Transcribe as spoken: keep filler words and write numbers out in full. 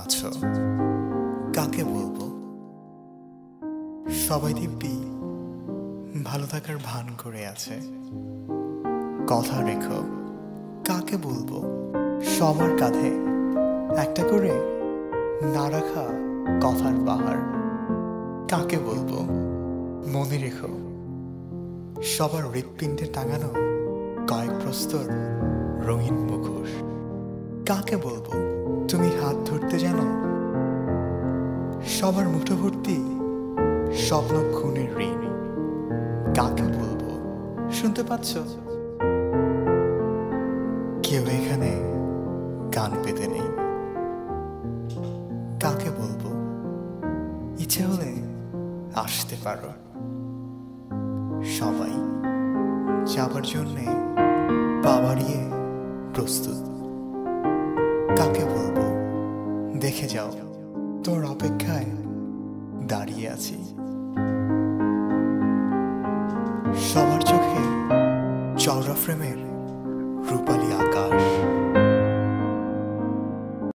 আছো কাকে বলবো? সবাই দিব্যি ভালো থাকার ভান করে আছে। কথা রেখো কাকে বলবো? সবার কাঁধে একটা করে না রাখা কথার পাহাড় কাকে বলবো? মনে রেখো সবার হৃৎপিণ্ডে টাঙানো কয়েক প্রস্তর রঙিন মুখোশ কাকে বলবো? তুমি হাত ধরতে জানো সবার মুঠো ভর্তি স্বপ্ন খুনের ঋণ কাকে বলবো? শুনতে পাচ্ছ কেউ এখানে কান পেতে নেই। কাকে বলবো? ইচ্ছে হলে আসতে পারো। সবাই যাবার জন্যে পা বাড়িয়ে প্রস্তুত। কাকে বলবো? দেখে যাও তোর অপেক্ষায় দাঁড়িয়ে আছি। সবার চোখে চওড়া ফ্রেমের